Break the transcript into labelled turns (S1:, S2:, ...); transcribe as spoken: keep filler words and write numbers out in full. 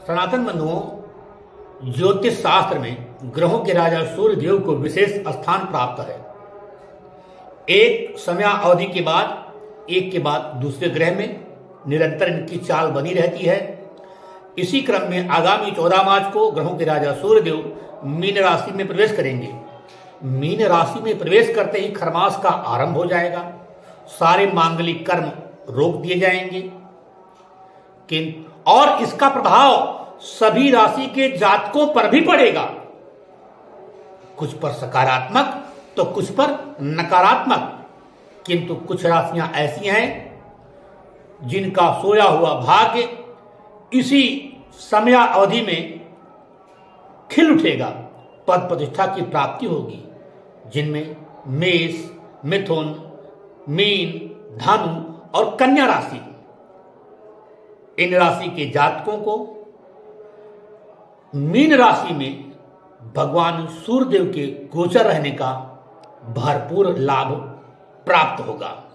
S1: सनातन बंधुओं, ज्योतिष शास्त्र में ग्रहों के राजा सूर्य देव को विशेष स्थान प्राप्त है। एक समय अवधि के बाद एक के बाद दूसरे ग्रह में निरंतर इनकी चाल बनी रहती है। इसी क्रम में आगामी चौदह मार्च को ग्रहों के राजा सूर्य देव मीन राशि में प्रवेश करेंगे। मीन राशि में प्रवेश करते ही खरमास का आरंभ हो जाएगा। सारे मांगलिक कर्म रोक दिए जाएंगे, किंतु और इसका प्रभाव सभी राशि के जातकों पर भी पड़ेगा। कुछ पर सकारात्मक तो कुछ पर नकारात्मक, किंतु कुछ राशियां ऐसी हैं जिनका सोया हुआ भाग्य इसी समय अवधि में खिल उठेगा। पद प्रतिष्ठा की प्राप्ति होगी, जिनमें मेष, मिथुन, मीन, धनु और कन्या राशि। इन राशि के जातकों को मीन राशि में भगवान सूर्यदेव के गोचर रहने का भरपूर लाभ प्राप्त होगा।